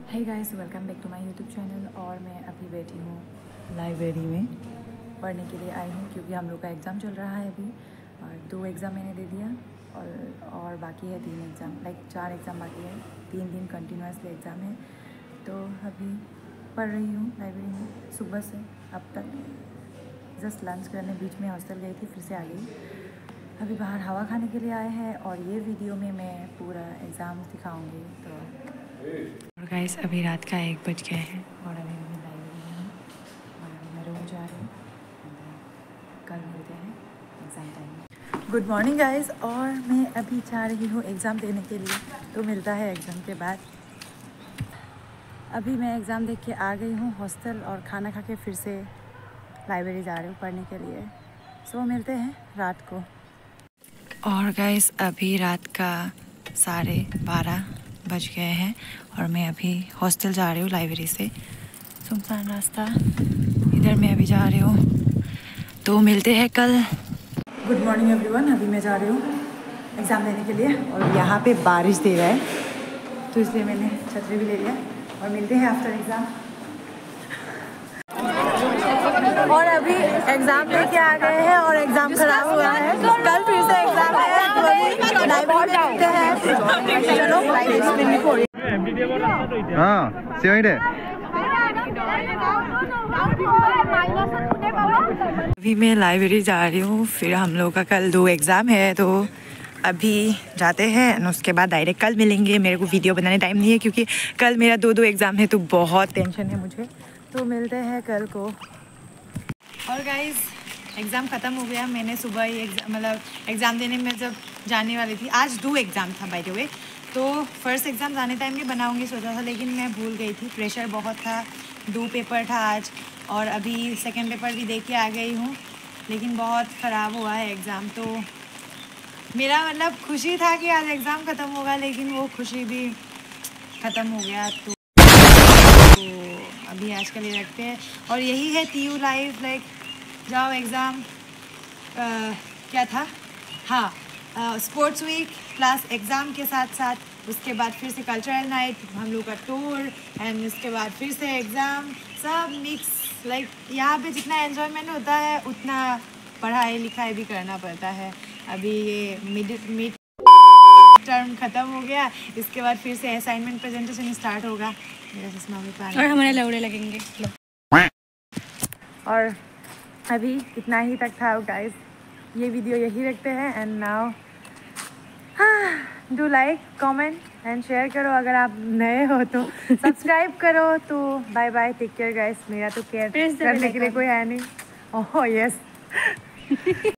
Hey guys, welcome back to my YouTube channel. और मैं अभी बैठी हूँ लाइब्रेरी में पढ़ने के लिए आई हूँ, क्योंकि हम लोग का एग्ज़ाम चल रहा है अभी। और 2 एग्ज़ाम मैंने दे दिया और बाकी है 3 एग्ज़ाम, लाइक 4 एग्ज़ाम बाकी है। 3 दिन कंटिन्यूसली एग्ज़ाम है, तो अभी पढ़ रही हूँ लाइब्रेरी में सुबह से अब तक। जस्ट लंच करने बीच में हॉस्टल गई थी, फिर से आ गई। अभी बाहर हवा खाने के लिए आए हैं और ये वीडियो में मैं पूरा एग्ज़ाम दिखाऊंगी। तो और गाइस, अभी रात का 1 बज गया है और अभी मैं लाइब्रेरी में हूँ और अभी मैं रूम जा रही हूँ। कल मिलते हैं exam time. Good morning guys, और मैं अभी जा रही हूँ एग्ज़ाम देने के लिए, तो मिलता है एग्ज़ाम के बाद। अभी मैं एग्ज़ाम देख के आ गई हूँ हॉस्टल और खाना खा के फिर से लाइब्रेरी जा रही हूँ पढ़ने के लिए। सो मिलते हैं रात को। और गाइस, अभी रात का 12:30 बज गए हैं और मैं अभी हॉस्टल जा रही हूँ लाइब्रेरी से। सुनसान रास्ता, इधर मैं अभी जा रही हूँ, तो मिलते हैं कल। गुड मॉर्निंग एवरीवन, अभी मैं जा रही हूँ एग्ज़ाम देने के लिए और यहाँ पे बारिश दे रहा है, तो इसलिए मैंने छतरी भी ले लिया। और मिलते हैं आफ्टर एग्ज़ाम। और अभी एग्ज़ाम दे के आ गए हैं और एग्ज़ाम खराब हुआ है। कल फिर से एग्ज़ाम है, तो अभी लाइब्रेरी जाते हैं। चलो लाइब्रेरी। हाँ सेवई दे। अभी मैं लाइब्रेरी जा रही हूँ, फिर हम लोग का कल 2 एग्ज़ाम है, तो अभी जाते हैं और उसके बाद डायरेक्ट कल मिलेंगे। मेरे को वीडियो बनाने टाइम नहीं है, क्योंकि कल मेरा 2 एग्ज़ाम है, तो बहुत टेंशन है मुझे। तो मिलते हैं कल को। और गाइस, एग्ज़ाम ख़त्म हो गया। मैंने सुबह ही एग्ज़ाम देने में जब जाने वाली थी, आज 2 एग्ज़ाम था बाय द वे, तो फर्स्ट एग्ज़ाम जाने टाइम भी बनाऊंगी सोचा था, लेकिन मैं भूल गई थी। प्रेशर बहुत था, 2 पेपर था आज, और अभी सेकंड पेपर भी दे के आ गई हूँ, लेकिन बहुत ख़राब हुआ है एग्ज़ाम। तो मेरा खुशी था कि आज एग्ज़ाम ख़त्म होगा, लेकिन वो खुशी भी ख़त्म हो गया। तो अभी आज के लिए रखते हैं। और यही है TU लाइफ, लाइक जाओ एग्ज़ाम। क्या था, हाँ, स्पोर्ट्स वीक प्लस एग्ज़ाम के साथ साथ उसके बाद फिर से कल्चरल नाइट, हम लोग का टूर, एंड उसके बाद फिर से एग्ज़ाम, सब मिक्स। लाइक यहाँ पे जितना एन्जॉयमेंट होता है उतना पढ़ाई लिखाई भी करना पड़ता है। अभी ये मिड टर्म ख़त्म हो गया, इसके बाद फिर से असाइनमेंट प्रेजेंटेशन स्टार्ट होगा। मेरा चश्मा भी पानी, और हमारे लौड़े लगेंगे। और अभी इतना ही तक था गाइस, ये वीडियो यही रखते हैं। And now do like, comment and share करो। अगर आप नए हो तो सब्सक्राइब करो। तो bye bye, take care guys. मेरा तो केयर करने के लिए कोई है नहीं। Oh yes.